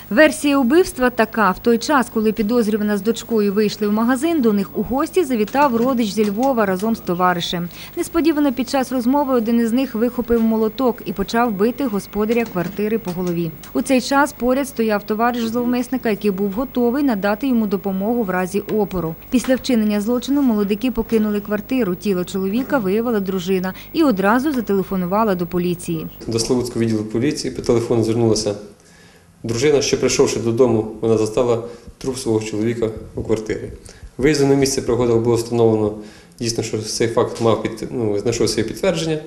Версія убивства така. В той час, коли підозрювана з дочкою вийшли в магазин, до них у гості завітав родич зі Львова разом з товаришем. Несподівано під час розмови один із них вихопив молоток і почав бити господаря квартири по голові. У цей час поряд стояв товариш зловмисника, який був готовий надати йому допомогу в разі опору. Після вчинення злочину молодики покинули квартиру. Тіло чоловіка виявила дружина і одразу зателефонувала до поліції. До Славутського відділу поліції по телефону звернулася дружина, що прийшовши додому, вона застала труп свого чоловіка у квартирі. Виїздом на місце пригоди було встановлено дійсно, що цей факт знайшов своє підтвердження.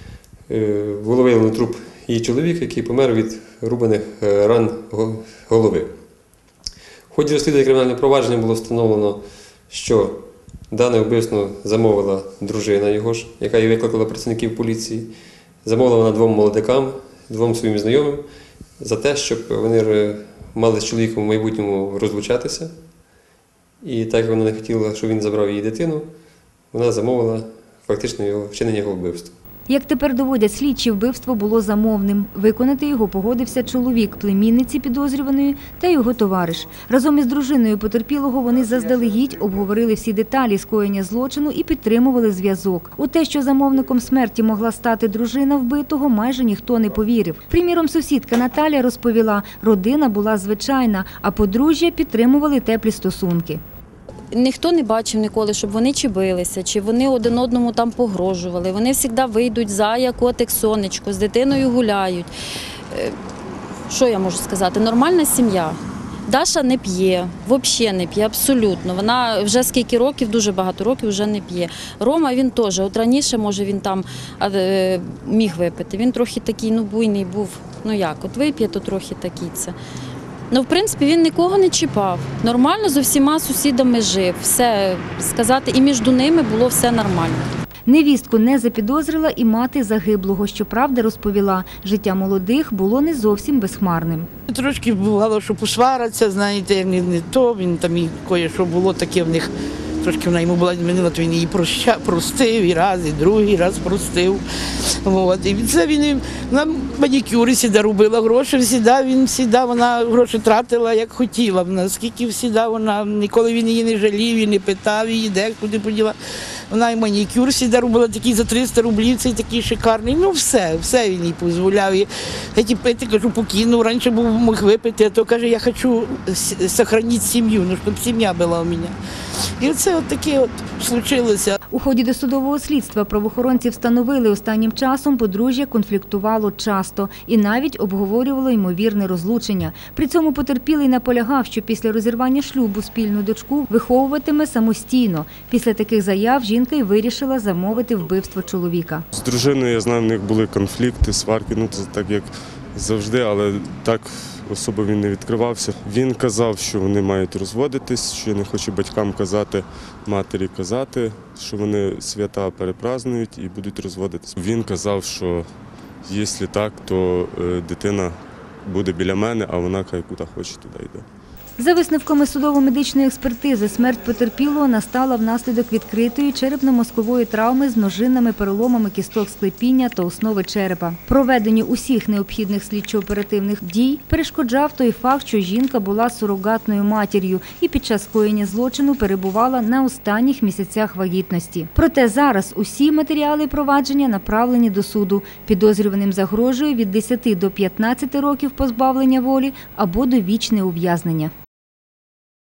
Було виявлено труп її чоловіка, який помер від рубаних ран голови. В ході розслідування кримінального провадження було встановлено, що дане вбивство замовила дружина його ж, яка і викликала працівників поліції. Замовила вона двом молодикам, двом своїм знайомим, за те, щоб вони мали з чоловіком в майбутньому розлучатися. І так як вона не хотіла, щоб він забрав її дитину, вона замовила фактично вчинення його вбивства. Як тепер доводять слідчі, вбивство було замовним. Виконати його погодився чоловік племінниці підозрюваної та його товариш. Разом із дружиною потерпілого вони заздалегідь обговорили всі деталі скоєння злочину і підтримували зв'язок. У те, що замовником смерті могла стати дружина вбитого, майже ніхто не повірив. Приміром, сусідка Наталя розповіла, родина була звичайна, а подружжя підтримували теплі стосунки. Ніхто не бачив ніколи, щоб вони чи билися, чи вони один одному там погрожували. Вони завжди вийдуть, зая, котик, сонечко, з дитиною гуляють. Що я можу сказати? Нормальна сім'я. Даша не п'є, взагалі не п'є, абсолютно. Вона вже скільки років, дуже багато років вже не п'є. Рома, він теж, от раніше, може, він там міг випити. Він трохи такий, буйний був, от вип'є, то трохи такий це. В принципі, він нікого не чіпав. Нормально з усіма сусідами жив. Все, сказати, і між ними було все нормально. Невістку не запідозрила і мати загиблого. Щоправда, розповіла, життя молодих було не зовсім безхмарним. Трошки бувало, що посвараться, знаєте, як не то, він там і кое-що було таке в них. Трошки вона йому була змінила, то він її простив і раз, і другий раз простив. І це він на манікюри завжди робила гроші, вона гроші тратила, як хотіла. Наскільки завжди вона, ніколи він її не жалів, і не питав її, де, куди поділа. Вона і манікюр завжди робила, такий за 300 рублів, цей такий шикарний. Все він їй дозволяв. Я пити, кажу, покинув, раніше мог випити, а то каже, я хочу зберігати сім'ю, щоб сім'я була у мене. І це таке случилося. У ході досудового слідства правоохоронці встановили, останнім часом подружжя конфліктувало часто і навіть обговорювало ймовірне розлучення. При цьому потерпілий наполягав, що після розірвання шлюбу спільну дочку виховуватиме самостійно. Після таких заяв жінка й вирішила замовити вбивство чоловіка. З дружиною, я знаю, в них були конфлікти, сварки, це так як завжди, але так особо він не відкривався. Він казав, що вони мають розводитись, що не хоче батькам казати, матері казати, що вони свята перепразнують і будуть розводитись. Він казав, що якщо так, то дитина буде біля мене, а вона куди хоче, туди йде. За висновками судово-медичної експертизи, смерть потерпілого настала внаслідок відкритої черепно-мозкової травми з множинними переломами кісток склепіння та основи черепа. Проведенню усіх необхідних слідчо-оперативних дій перешкоджав той факт, що жінка була сурогатною матір'ю і під час скоєння злочину перебувала на останніх місяцях вагітності. Проте зараз усі матеріали провадження направлені до суду. Підозрюваним загрожує від 10 до 15 років позбавлення волі або довічне ув'язнення.